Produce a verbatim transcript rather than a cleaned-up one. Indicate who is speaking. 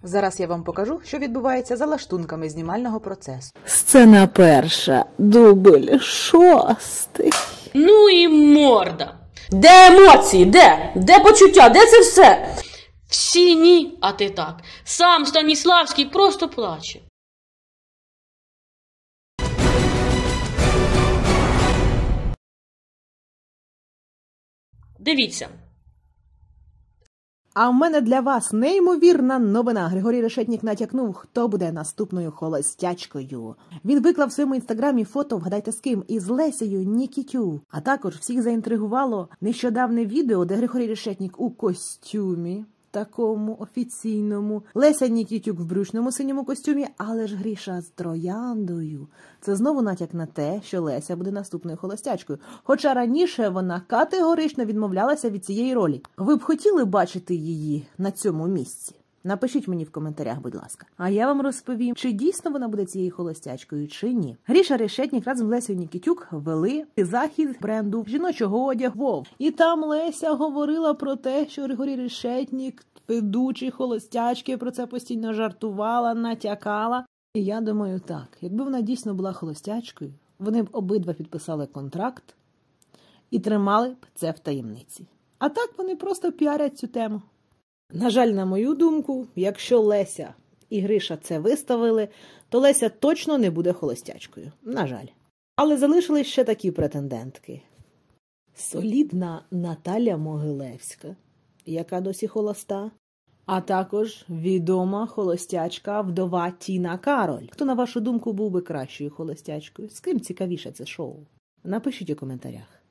Speaker 1: Зараз я вам покажу, що відбувається за лаштунками знімального процесу.
Speaker 2: Сцена перша, дубль шостий.
Speaker 3: Ну і морда. Де емоції? Де? Де почуття? Де це все? Всі ні, а ти так. Сам Станіславський просто плаче. Дивіться.
Speaker 2: А в мене для вас неймовірна новина. Григорій Решетнік натякнув, хто буде наступною холостячкою. Він виклав в своєму інстаграмі фото, вгадайте з ким, із Лесею Нікітюк. А також всіх заінтригувало нещодавне відео, де Григорій Решетнік у костюмі, такому офіційному, Леся Нікітюк в брючному синьому костюмі, але ж Гріша з трояндою. Це знову натяк на те, що Леся буде наступною холостячкою. Хоча раніше вона категорично відмовлялася від цієї ролі. Ви б хотіли бачити її на цьому місці? Напишіть мені в коментарях, будь ласка. А я вам розповім, чи дійсно вона буде цією холостячкою, чи ні. Гріша Решетнік разом з Лесею Нікітюк вели захід бренду жіночого одягу Вов. І там Леся говорила про те, що Григорій Решетнік, ведучий холостячки, про це постійно жартувала, натякала. І я думаю так, якби вона дійсно була холостячкою, вони б обидва підписали контракт і тримали б це в таємниці. А так вони просто піарять цю тему. На жаль, на мою думку, якщо Леся і Гриша це виставили, то Леся точно не буде холостячкою. На жаль. Але залишились ще такі претендентки. Солідна Наталя Могилевська, яка досі холоста, а також відома холостячка вдова Тіна Кароль. Хто, на вашу думку, був би кращою холостячкою? З ким цікавіше це шоу? Напишіть у коментарях.